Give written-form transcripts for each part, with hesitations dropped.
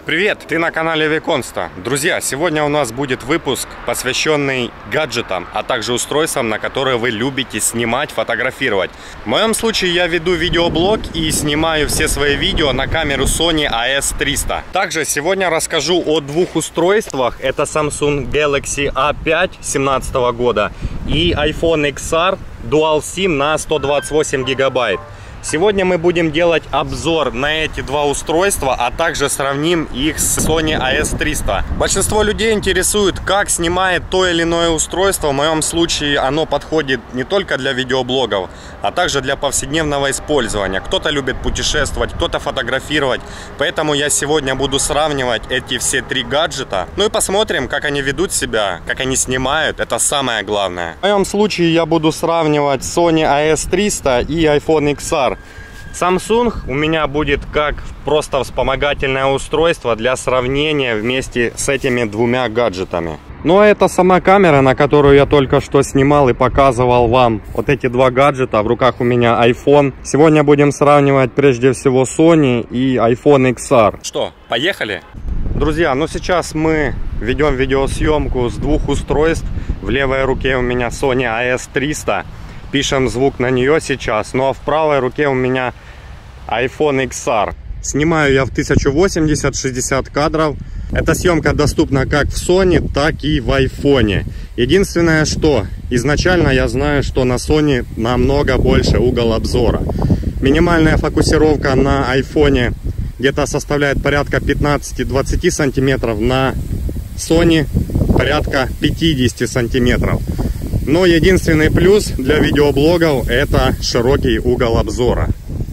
Привет! Ты на канале Виконста. Друзья, сегодня у нас будет выпуск, посвященный гаджетам, а также устройствам, на которые вы любите снимать, фотографировать. В моем случае я веду видеоблог и снимаю все свои видео на камеру Sony AS300. Также сегодня расскажу о двух устройствах. Это Samsung Galaxy A5 2017 года и iPhone XR Dual SIM на 128 гигабайт. Сегодня мы будем делать обзор на эти два устройства, а также сравним их с Sony AS300. Большинство людей интересует, как снимает то или иное устройство. В моем случае оно подходит не только для видеоблогов, а также для повседневного использования. Кто-то любит путешествовать, кто-то фотографировать. Поэтому я сегодня буду сравнивать эти все три гаджета. Ну и посмотрим, как они ведут себя, как они снимают. Это самое главное. В моем случае я буду сравнивать Sony AS300 и iPhone XR. Samsung у меня будет как просто вспомогательное устройство для сравнения вместе с этими двумя гаджетами. Ну а это сама камера, на которую я только что снимал и показывал вам вот эти два гаджета. В руках у меня iPhone. Сегодня будем сравнивать прежде всего Sony и iPhone XR. Что, поехали? Друзья, ну сейчас мы ведем видеосъемку с двух устройств. В левой руке у меня Sony AS300. Пишем звук на нее сейчас. Ну а в правой руке у меня iPhone XR. Снимаю я в 1080-60 кадров. Эта съемка доступна как в Sony, так и в iPhone. Единственное, что изначально я знаю, что на Sony намного больше угол обзора. Минимальная фокусировка на iPhone где-то составляет порядка 15-20 сантиметров. На Sony порядка 50 сантиметров. Но единственный плюс для видеоблогов — это широкий угол обзора.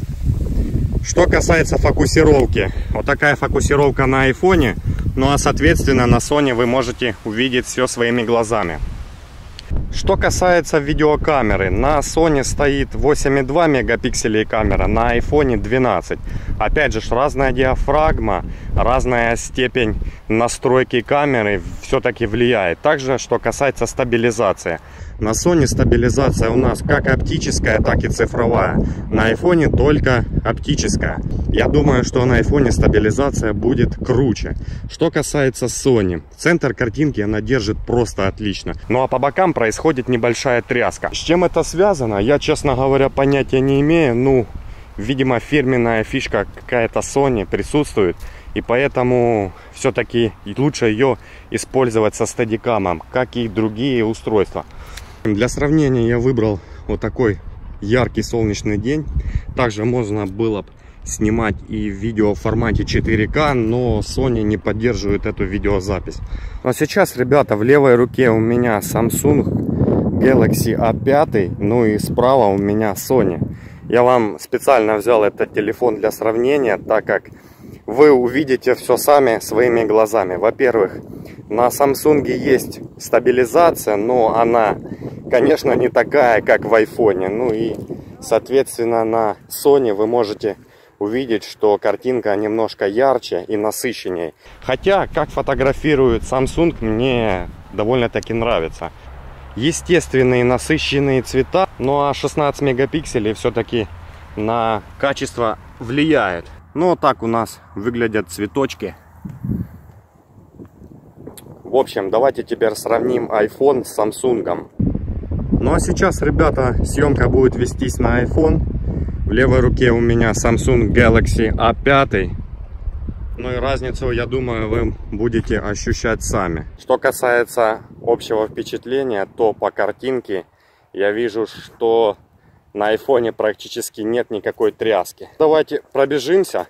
Что касается фокусировки, вот такая фокусировка на айфоне, ну а соответственно на Sony вы можете увидеть все своими глазами. Что касается видеокамеры, на Sony стоит 8,2 мегапикселей камера, на айфоне 12. Опять же, разная диафрагма, разная степень настройки камеры все-таки влияет. Также, что касается стабилизации. На Sony стабилизация у нас как оптическая, так и цифровая. На айфоне только оптическая. Я думаю, что на айфоне стабилизация будет круче. Что касается Sony, центр картинки она держит просто отлично. Ну а по бокам происходит небольшая тряска. С чем это связано, я, честно говоря, понятия не имею. Ну, видимо, фирменная фишка какая-то Sony присутствует. И поэтому все-таки лучше ее использовать со стадикамом, как и другие устройства. Для сравнения я выбрал вот такой яркий солнечный день. Также можно было бы снимать и видео в формате 4К, но Sony не поддерживает эту видеозапись. А сейчас, ребята, в левой руке у меня Samsung Galaxy A5, ну и справа у меня Sony. Я вам специально взял этот телефон для сравнения, так как вы увидите все сами своими глазами. Во-первых, на Samsung есть стабилизация, но она, конечно, не такая, как в iPhone. Ну и, соответственно, на Sony вы можете увидеть, что картинка немножко ярче и насыщеннее. Хотя, как фотографирует Samsung, мне довольно-таки нравится. Естественные насыщенные цвета, ну а 16 мегапикселей все-таки на качество влияет. Ну вот так у нас выглядят цветочки. В общем, давайте теперь сравним iPhone с Samsung. Ну а сейчас, ребята, съемка будет вестись на iPhone. В левой руке у меня Samsung Galaxy A5. Ну и разницу, я думаю, вы будете ощущать сами. Что касается общего впечатления, то по картинке я вижу, что на iPhone практически нет никакой тряски. Давайте пробежимся.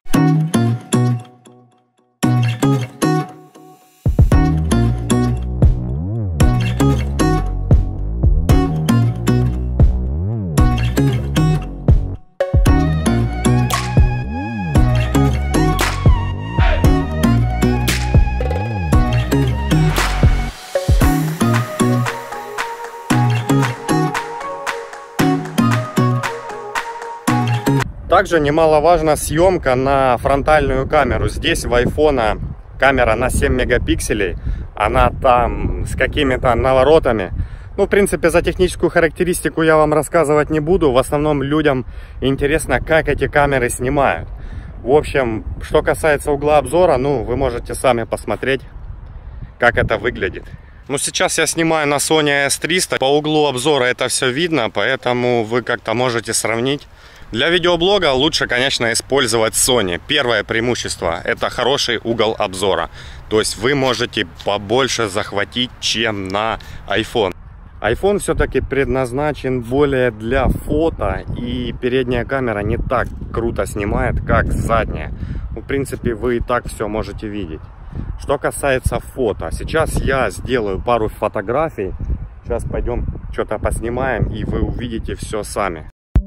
Также немаловажна съемка на фронтальную камеру. Здесь в iPhone камера на 7 мегапикселей. Она там с какими-то наворотами. Ну, в принципе, за техническую характеристику я вам рассказывать не буду. В основном людям интересно, как эти камеры снимают. В общем, что касается угла обзора, ну, вы можете сами посмотреть, как это выглядит. Ну, сейчас я снимаю на Sony AS300. По углу обзора это все видно, поэтому вы как-то можете сравнить. Для видеоблога лучше, конечно, использовать Sony. Первое преимущество – это хороший угол обзора. То есть вы можете побольше захватить, чем на iPhone. iPhone все-таки предназначен более для фото, и передняя камера не так круто снимает, как задняя. В принципе, вы и так все можете видеть. Что касается фото, сейчас я сделаю пару фотографий. Сейчас пойдем что-то поснимаем, и вы увидите все сами.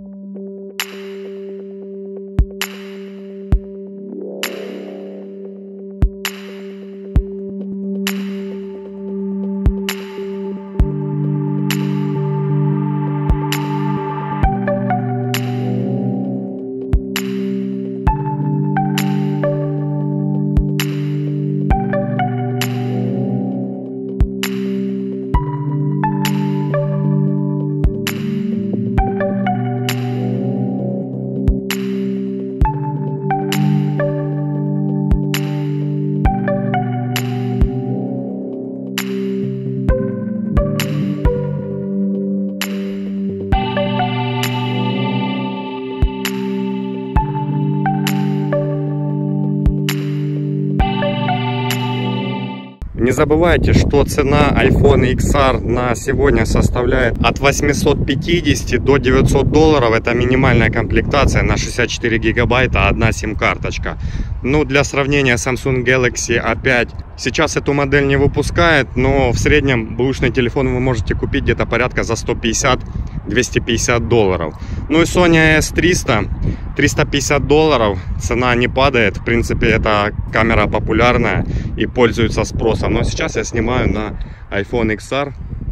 Не забывайте, что цена iPhone XR на сегодня составляет от 850 до 900 долларов. Это минимальная комплектация на 64 гигабайта, одна сим-карточка. Ну, для сравнения, Samsung Galaxy A5 сейчас эту модель не выпускает, но в среднем бэушный телефон вы можете купить где-то порядка за 150-250 долларов. Ну и Sony AS300 350 долларов, цена не падает. В принципе, эта камера популярная и пользуется спросом. Но сейчас я снимаю на iPhone XR.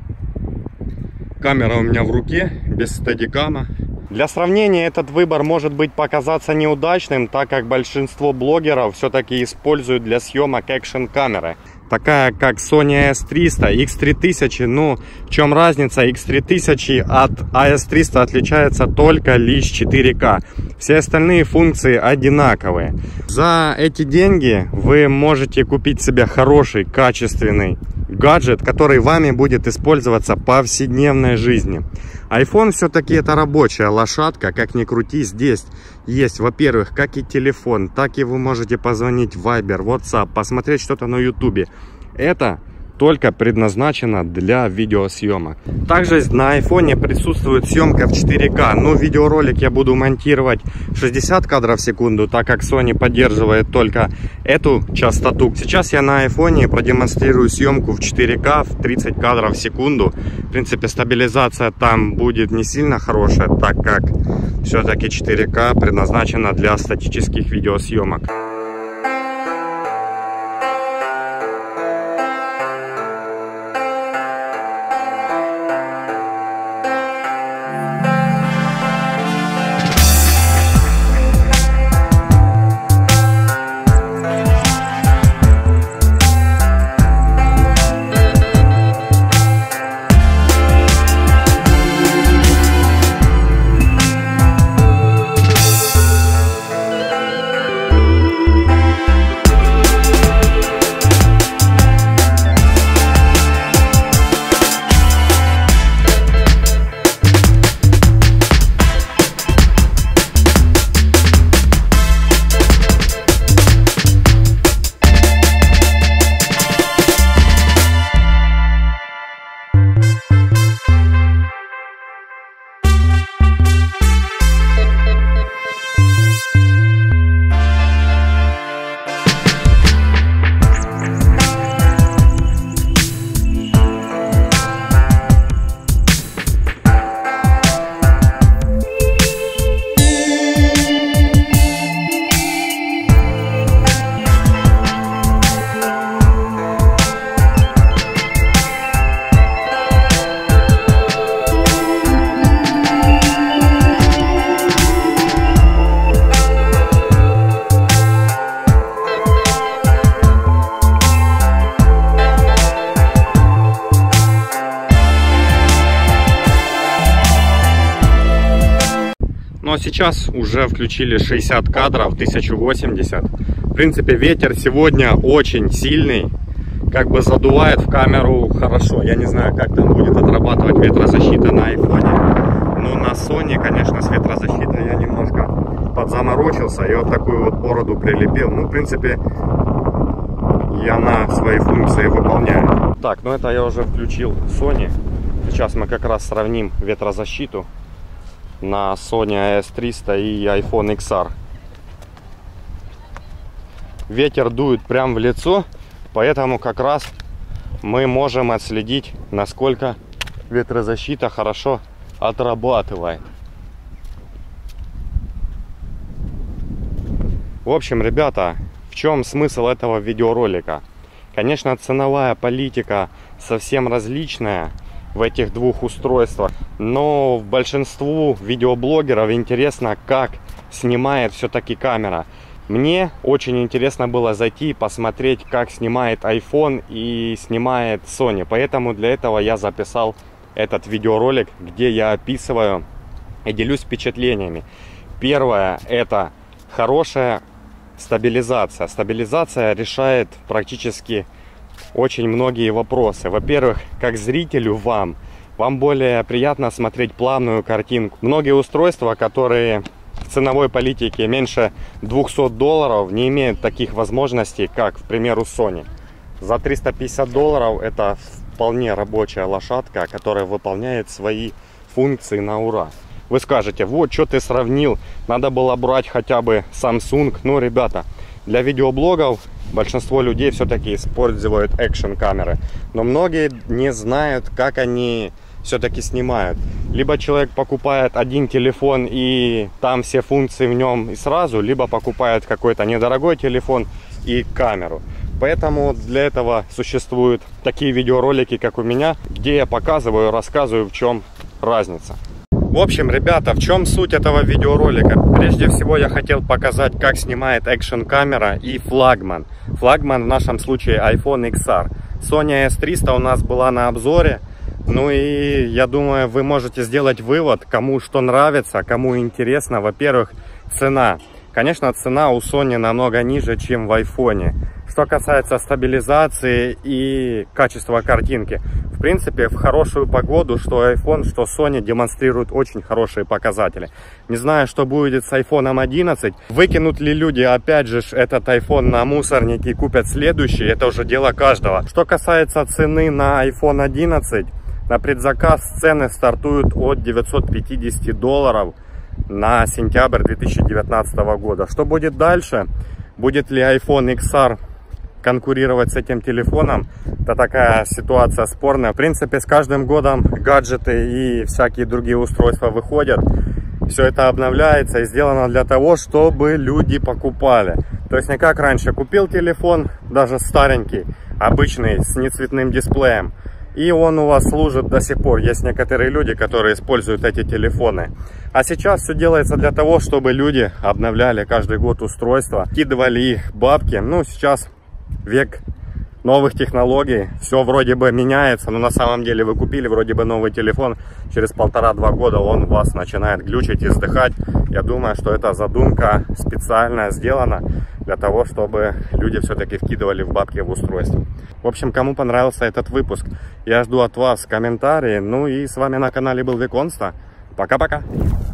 Камера у меня в руке, без стедикама. Для сравнения, этот выбор может быть показаться неудачным, так как большинство блогеров все-таки используют для съемок экшн камеры, такая как Sony AS300, X3000. Ну, в чем разница? X3000 от AS300 отличается только лишь 4К. Все остальные функции одинаковые. За эти деньги вы можете купить себе хороший, качественный гаджет, который вами будет использоваться в повседневной жизни. iPhone все-таки это рабочая лошадка, как ни крути. Здесь есть, во-первых, как и телефон, так и вы можете позвонить в Viber, WhatsApp, посмотреть что-то на YouTube. Это только предназначено для видеосъемок. Также на iPhone присутствует съемка в 4К, но видеоролик я буду монтировать 60 кадров в секунду, так как Sony поддерживает только эту частоту. Сейчас я на iPhone продемонстрирую съемку в 4К в 30 кадров в секунду. В принципе, стабилизация там будет не сильно хорошая, так как все-таки 4К предназначена для статических видеосъемок. сейчас уже включили 60 кадров, 1080. В принципе, ветер сегодня очень сильный. Как бы задувает в камеру хорошо. Я не знаю, как там будет отрабатывать ветрозащита на айфоне. Но на Sony, конечно, с ветрозащитой я немножко подзаморочился. И вот такую вот бороду прилепил. Ну, в принципе, и она свои функции выполняет. Так, ну это я уже включил Sony. Сейчас мы как раз сравним ветрозащиту на Sony AS300 и iPhone XR. Ветер дует прямо в лицо, поэтому как раз мы можем отследить, насколько ветрозащита хорошо отрабатывает. В общем, ребята, в чем смысл этого видеоролика? Конечно, ценовая политика совсем различная в этих двух устройствах, но большинству видеоблогеров интересно, как снимает все-таки камера. Мне очень интересно было зайти и посмотреть, как снимает iPhone и снимает Sony, поэтому для этого я записал этот видеоролик, где я описываю и делюсь впечатлениями. Первое – это хорошая стабилизация. Стабилизация решает практически очень многие вопросы. Во-первых, как зрителю вам более приятно смотреть плавную картинку. Многие устройства, которые в ценовой политике меньше $200, не имеют таких возможностей, как, к примеру, Sony. За $350 это вполне рабочая лошадка, которая выполняет свои функции на ура. Вы скажете, вот что ты сравнил, надо было брать хотя бы Samsung. Ну, ребята, для видеоблогов большинство людей все-таки используют экшн камеры, но многие не знают, как они все-таки снимают. Либо человек покупает один телефон и там все функции в нем и сразу, либо покупает какой-то недорогой телефон и камеру. Поэтому для этого существуют такие видеоролики, как у меня, где я показываю, рассказываю, в чем разница. В общем, ребята, в чем суть этого видеоролика? Прежде всего я хотел показать, как снимает экшн камера и флагман. Флагман в нашем случае iPhone XR. Sony AS300 у нас была на обзоре. Ну и я думаю, вы можете сделать вывод, кому что нравится, кому интересно. Во-первых, цена. Конечно, цена у Sony намного ниже, чем в iPhone. Что касается стабилизации и качества картинки, в принципе, в хорошую погоду, что iPhone, что Sony демонстрируют очень хорошие показатели. Не знаю, что будет с iPhone 11. Выкинут ли люди, опять же, этот iPhone на мусорник и купят следующий, это уже дело каждого. Что касается цены на iPhone 11, на предзаказ цены стартуют от $950 на сентябрь 2019 года. Что будет дальше? Будет ли iPhone XR конкурировать с этим телефоном? Это такая ситуация спорная. В принципе, с каждым годом гаджеты и всякие другие устройства выходят. Все это обновляется и сделано для того, чтобы люди покупали. То есть не как раньше. Купил телефон, даже старенький, обычный, с нецветным дисплеем, и он у вас служит до сих пор. Есть некоторые люди, которые используют эти телефоны. А сейчас все делается для того, чтобы люди обновляли каждый год устройства, кидывали их бабки. Ну, сейчас век новых технологий, все вроде бы меняется, но на самом деле вы купили вроде бы новый телефон, через 1,5-2 года он у вас начинает глючить и сдыхать. Я думаю, что эта задумка специально сделана для того, чтобы люди все-таки вкидывали в бабки в устройство. В общем, кому понравился этот выпуск, я жду от вас комментарии. Ну и с вами на канале был Виконста. Пока-пока.